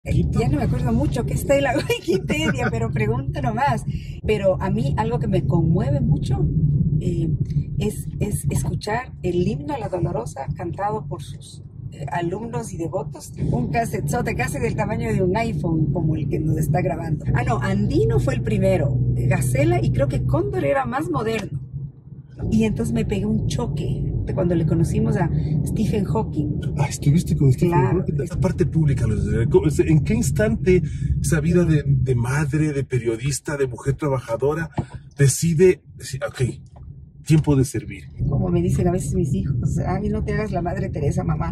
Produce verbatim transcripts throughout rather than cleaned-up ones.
Quito. Ya no me acuerdo mucho que está en la Wikipedia, pero pregunta nomás. Pero a mí algo que me conmueve mucho eh, es, es escuchar el himno a la Dolorosa cantado por sus eh, alumnos y devotos. Un casetzote casi del tamaño de un iPhone, como el que nos está grabando. Ah, no, Andino fue el primero, Gacela, y creo que Cóndor era más moderno. Y entonces me pegué un choque de cuando le conocimos a Stephen Hawking. Ah, estuviste con Stephen Claro. Hawking. Esa parte pública, ¿en qué instante esa vida de, de madre, de periodista, de mujer trabajadora, decide, ok, tiempo de servir? Como me dicen a veces mis hijos, ay, no te hagas la madre Teresa, mamá.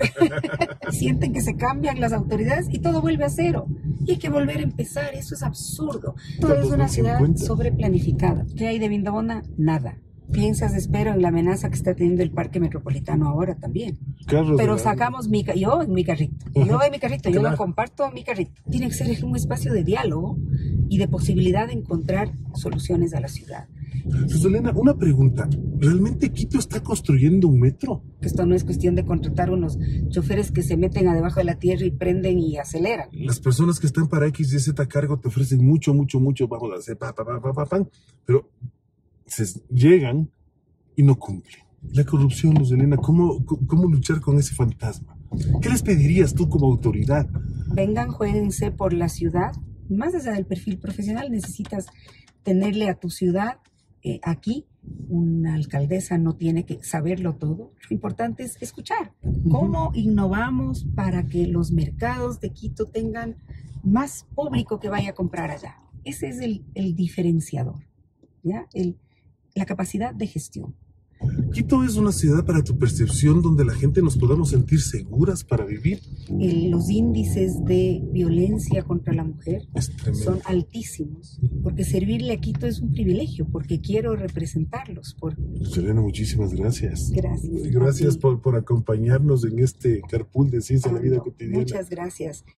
Sienten que se cambian las autoridades y todo vuelve a cero. Y hay que volver a empezar, eso es absurdo. Todo es una ciudad sobreplanificada. ¿Qué hay de Vindobona? Nada. Piensas, espero, en la amenaza que está teniendo el parque metropolitano ahora también. Carlos, pero sacamos mi, yo en mi carrito, yo en mi carrito, yo claro. lo comparto en mi carrito. Tiene que ser un espacio de diálogo y de posibilidad de encontrar soluciones a la ciudad. Rosalena, una pregunta. ¿Realmente Quito está construyendo un metro? Esto no es cuestión de contratar unos choferes que se meten a debajo de la tierra y prenden y aceleran. Las personas que están para X y Z cargo te ofrecen mucho, mucho, mucho, vamos a hacer pa, pa, pa, pa, pa, pa, pero se llegan y no cumplen. La corrupción, Rosalena, ¿cómo, ¿cómo luchar con ese fantasma? ¿Qué les pedirías tú como autoridad? Vengan, jueguense por la ciudad. Más allá del perfil profesional, necesitas tenerle a tu ciudad eh, aquí. Una alcaldesa no tiene que saberlo todo. Lo importante es escuchar. ¿Cómo innovamos para que los mercados de Quito tengan más público que vaya a comprar allá? Ese es el, el diferenciador, ¿ya? El, la capacidad de gestión. ¿Quito es una ciudad, para tu percepción, donde la gente nos podamos sentir seguras para vivir? El, los índices de violencia contra la mujer son altísimos, porque servirle a Quito es un privilegio, porque quiero representarlos. Por... Selena, muchísimas gracias. Gracias. Gracias por, por acompañarnos en este carpool de Ciencia de la Vida Cotidiana. Muchas gracias.